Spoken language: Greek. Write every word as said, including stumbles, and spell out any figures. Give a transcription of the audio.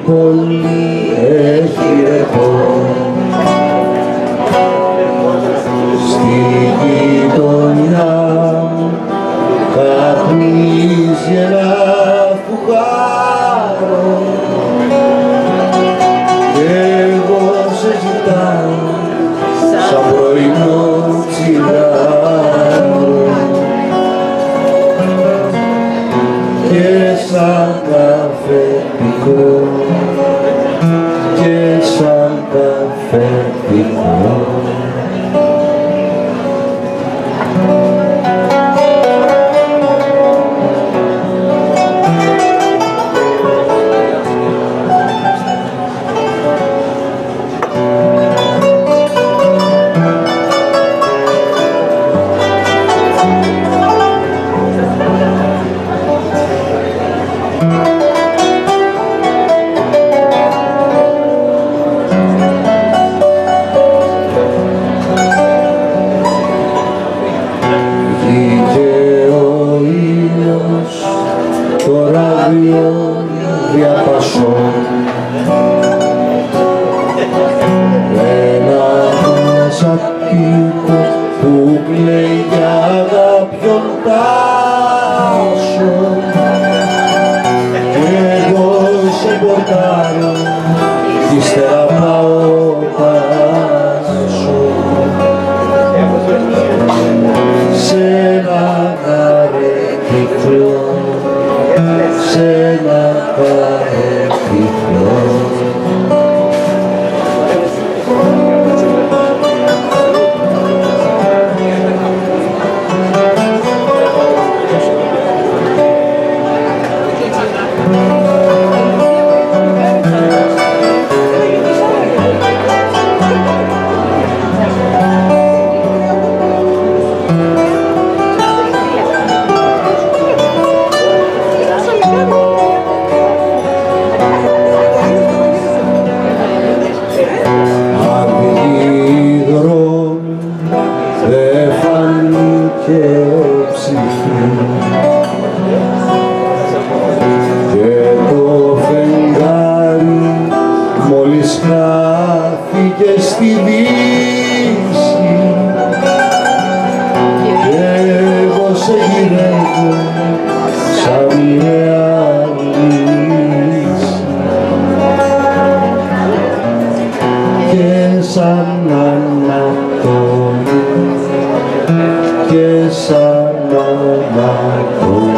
πόλη έχει ρεπό. Στη γειτονιά καπνίζει ένα φουγάρο κι εγώ σε ζητάω σαν πρωινό τσιγάρο και σαν καφέ πικρό και σαν καφέ πικρό. Το ράδιο διαπασώ ένα σαπίκο που κλαίει για κάποιον τάσο κι εγώ σε πορτάρω κι ύστερα πάω πάσω σε ένα καρέκλο σε ένα παρέκκλο. Και το φεγγάρι μόλις χάθηκε στη δύση και εγώ σε γυρεύω σαν μοιραία λύση και σαν Ανατολή και σαν Ανατολή.